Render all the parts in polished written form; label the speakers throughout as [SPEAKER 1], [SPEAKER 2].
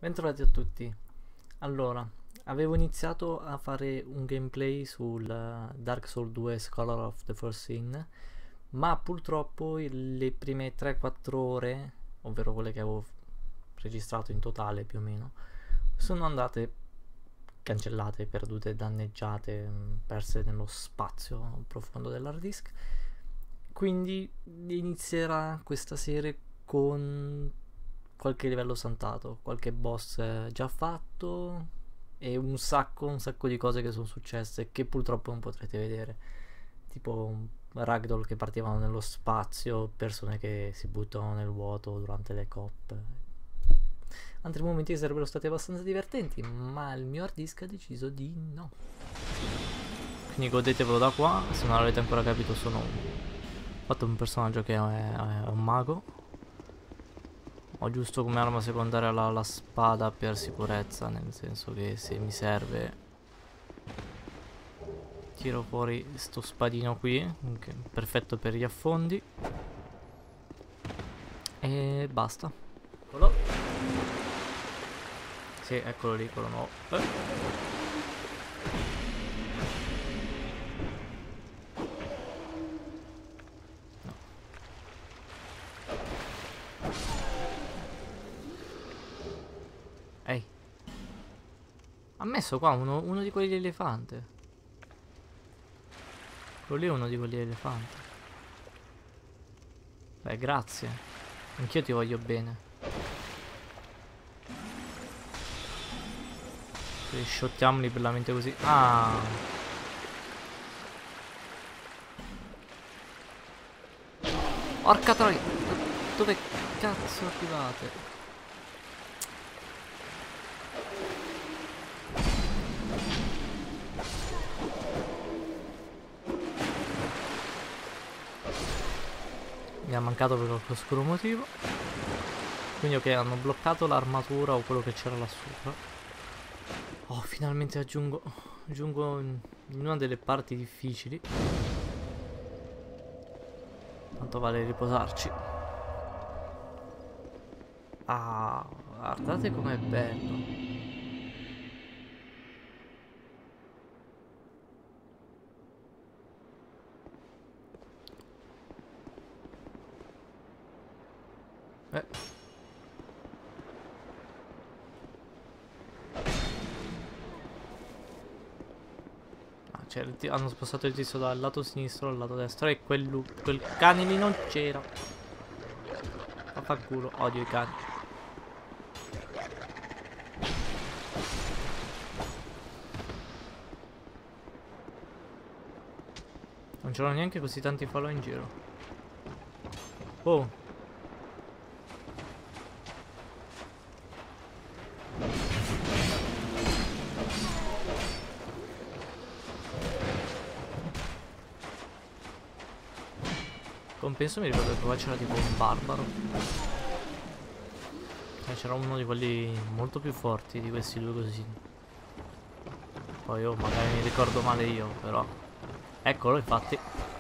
[SPEAKER 1] Bentrovati a tutti. Allora, avevo iniziato a fare un gameplay sul Dark Souls 2 Scholar of the First Sin, ma purtroppo le prime 3-4 ore, ovvero quelle che avevo registrato in totale più o meno, sono andate cancellate, perdute, danneggiate, perse nello spazio profondo dell'hard disk. Quindi inizierà questa serie con qualche livello santato, qualche boss già fatto e un sacco di cose che sono successe che purtroppo non potrete vedere, tipo ragdoll che partivano nello spazio, persone che si buttano nel vuoto durante le coppe. Altri momenti che sarebbero stati abbastanza divertenti, ma il mio hard disk ha deciso di no. Quindi godetevelo da qua. Se non l'avete ancora capito, ho fatto un personaggio che è un mago. Ho giusto come arma secondaria la spada per sicurezza, nel senso che se mi serve tiro fuori sto spadino qui, che è perfetto per gli affondi. E basta. Eccolo. Sì, eccolo lì, quello nuovo. No. Ehi. Ha messo qua uno di quelli di elefante. Quello lì è uno di quelli di elefante. Beh, grazie. Anch'io ti voglio bene. Shottiamoli per la mente così. Ah. Porca troia. Dove cazzo arrivate? Mi ha mancato per qualche oscuro motivo. Quindi ok, hanno bloccato l'armatura o quello che c'era là sopra. Oh, finalmente giungo in una delle parti difficili. Tanto vale riposarci. Ah, guardate com'è bello. Cioè, hanno spostato il tizio dal lato sinistro al lato destro e quel cane lì non c'era. Vaffanculo, odio i cani. Non c'erano neanche così tanti falò in giro. Oh. Compenso mi ricordo che qua c'era tipo un barbaro. C'era uno di quelli molto più forti di questi due così. Poi magari mi ricordo male io, però. Eccolo, infatti.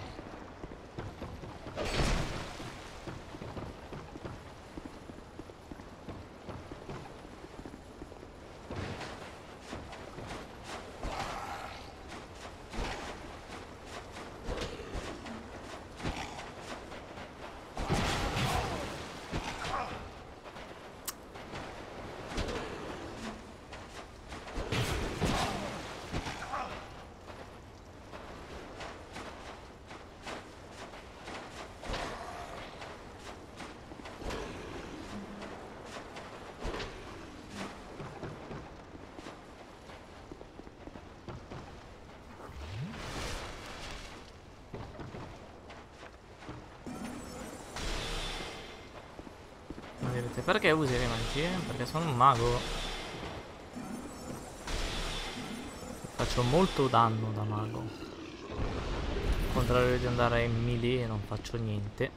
[SPEAKER 1] Perché usi le magie? Perché sono un mago. Faccio molto danno da mago. Al contrario di andare in melee non faccio niente.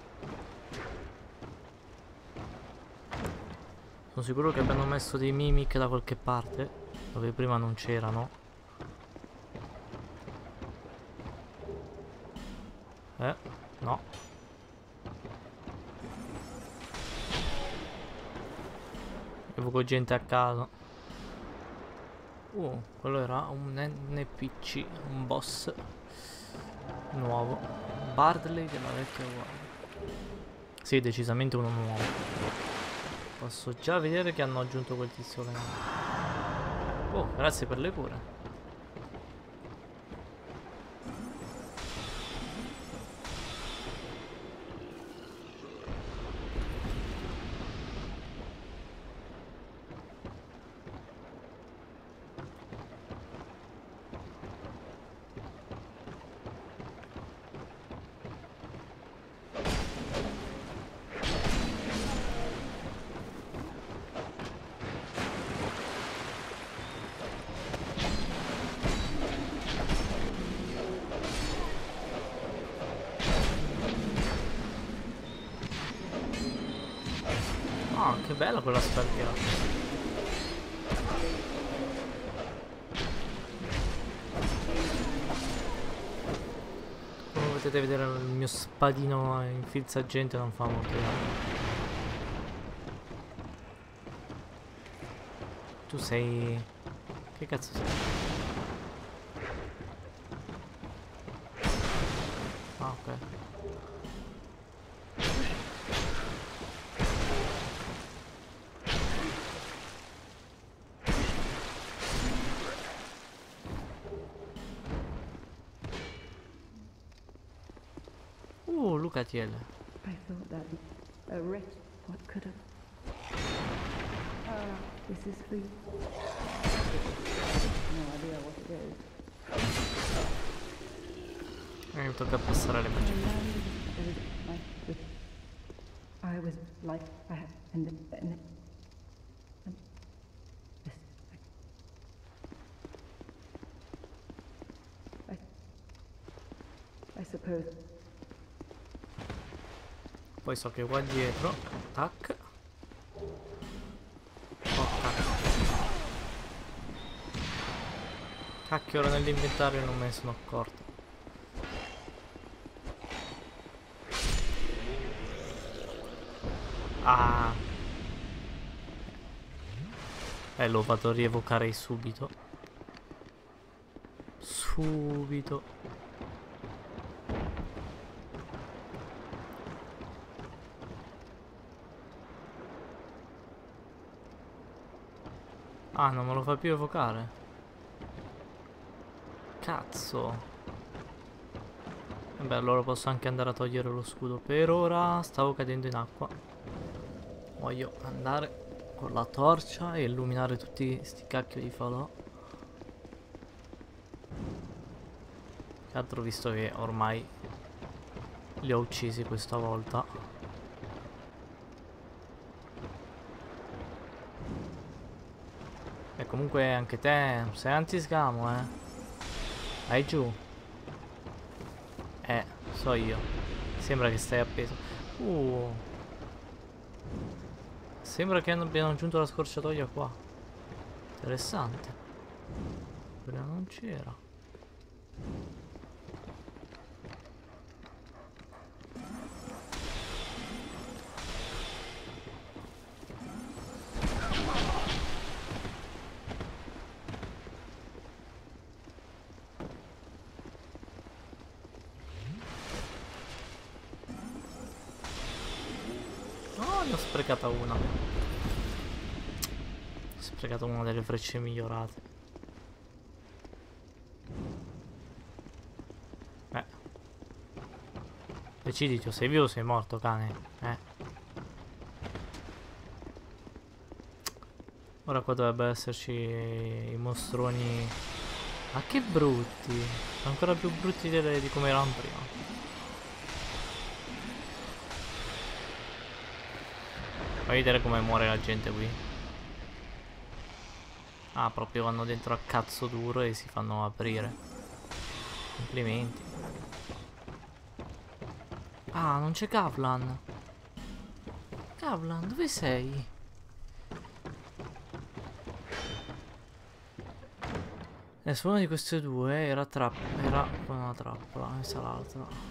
[SPEAKER 1] Sono sicuro che abbiano messo dei mimic da qualche parte, dove prima non c'erano. No. Evoco gente a caso. Quello era un NPC, un boss nuovo. Bardley della vecchia guardia. Sì, decisamente uno nuovo. Posso già vedere che hanno aggiunto quel tizio là. Oh, grazie per le cure. Ah, che bella quella sperghera. Come potete vedere il mio spadino infilza gente, non fa molto bene. Tu sei... Che cazzo sei? Ah, ok. Lucatiele.
[SPEAKER 2] I thought that a wretch. What could have? Ah, this is for you. No idea what it is.
[SPEAKER 1] Mi tocca passare le pagine.
[SPEAKER 2] I was like, and this. I suppose.
[SPEAKER 1] Poi so che qua dietro, tac. Oh, cacchio, ora nell'inventario non me ne sono accorto. Ah. Lo vado a rievocare subito. Subito. Ah, non me lo fa più evocare. Cazzo. Vabbè, allora posso anche andare a togliere lo scudo. Per ora stavo cadendo in acqua. Voglio andare con la torcia e illuminare tutti sti cacchio di falò. Che altro, visto che ormai li ho uccisi questa volta. E comunque anche te sei anti-sgamo, eh. Vai giù. So io. Sembra che stai appeso. Sembra che abbiano aggiunto la scorciatoia qua. Interessante. Quella non c'era. Ne ho sprecata una. Ho sprecato una delle frecce migliorate. Deciditi, o sei vivo o sei morto, cane. Ora qua dovrebbe esserci i mostroni. Ma che brutti. Ancora più brutti di come erano prima. Fai vedere come muore la gente qui. Ah, proprio vanno dentro a cazzo duro e si fanno aprire. Complimenti. Ah, non c'è Kavlan. Kavlan, dove sei? Adesso una di queste due era una trappola, questa l'altra.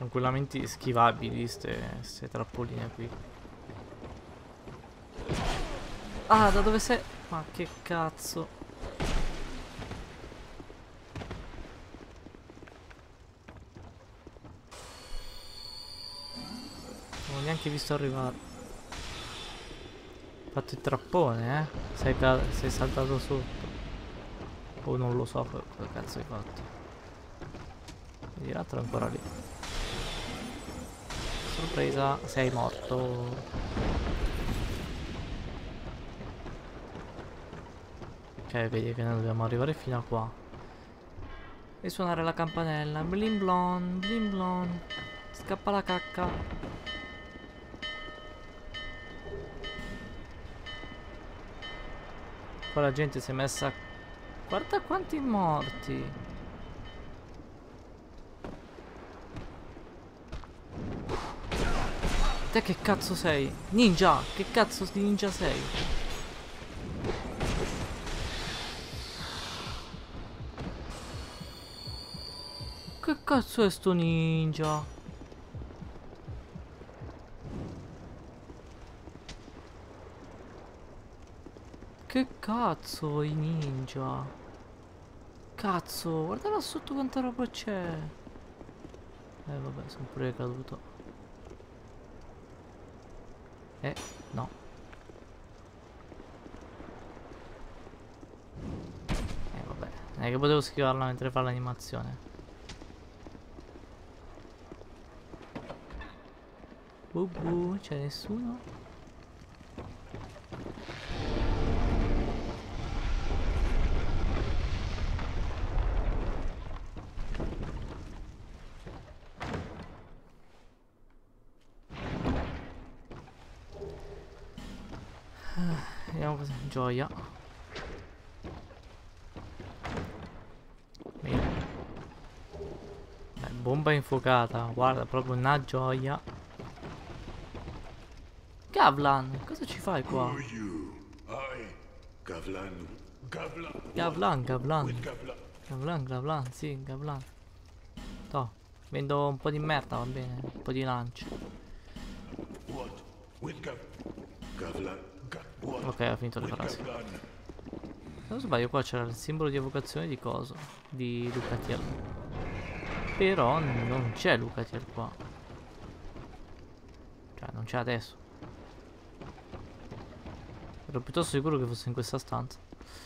[SPEAKER 1] tranquillamente schivabili ste trappoline qui. Ah, da dove sei? Ma che cazzo. Non ho neanche visto arrivare. Ho fatto il trappone, eh? Sei saltato sotto. O non lo so cosa cazzo hai fatto. Vedi, l'altro è ancora lì. Sorpresa, sei morto. Ok, vedi che noi dobbiamo arrivare fino a qua. E suonare la campanella. Blim blon, blim blon. Scappa la cacca. Qua la gente si è messa. Guarda quanti morti. Te che cazzo sei? Ninja! Che cazzo di ninja sei? Che cazzo è sto ninja? Che cazzo i ninja? Cazzo, guarda là sotto quanta roba c'è. Vabbè, sono pure caduto. No. Vabbè, non è che potevo schivarla mentre fa l'animazione. C'è nessuno? Vediamo cosa. Gioia. Bene. Bomba infuocata. Guarda, proprio una gioia. Gavlan, cosa ci fai qua?
[SPEAKER 3] Gavlan.
[SPEAKER 1] Gavlan, sì, Gavlan. Toh, vendo un po' di merda, va bene, un po' di lance. Ok, ho finito le frasi. Se non sbaglio qua c'era il simbolo di evocazione di coso, di Lucatiel. Però non c'è Lucatiel qua. Cioè, non c'è adesso. Ero piuttosto sicuro che fosse in questa stanza.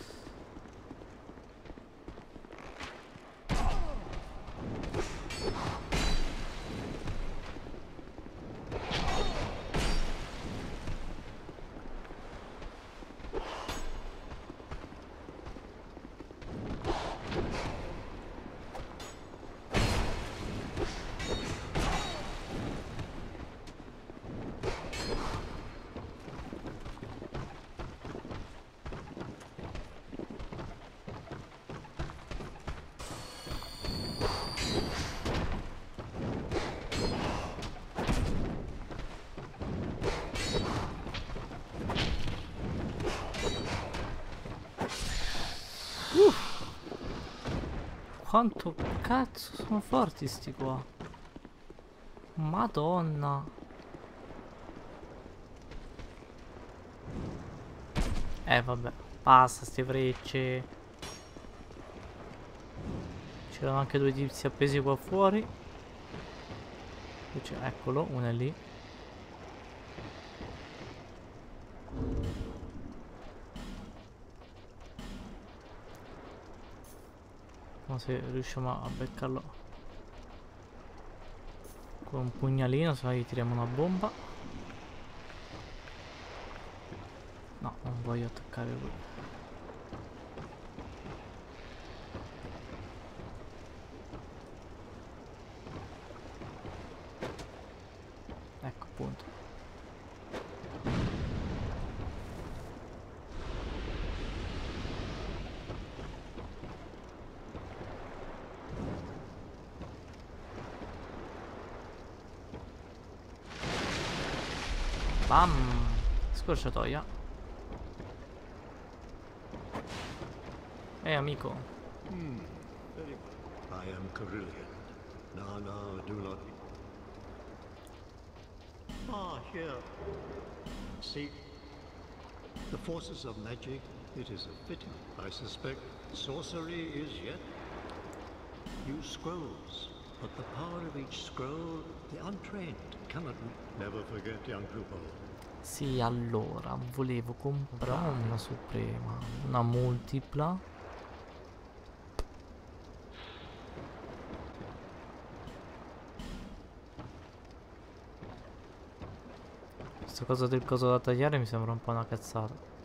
[SPEAKER 1] Quanto cazzo sono forti sti qua. Madonna. Vabbè. Basta ste frecce. C'erano anche due tizi appesi qua fuori. Eccolo, uno è lì. Ma se riusciamo a beccarlo con un pugnalino, se no gli tiriamo una bomba. No, non voglio attaccare lui. Ecco, appunto. Bam! Scorciatoia. Amico.
[SPEAKER 3] I am Carillion. No, do not. Ah, here. See, the forces of magic, it is a pity. I suspect sorcery is yet. Use scrolls, but the power of each scroll, the untrained cannot. Never forget, young pupil.
[SPEAKER 1] Sì, allora, volevo comprare una suprema, una multipla. Questa cosa del coso da tagliare mi sembra un po' una cazzata.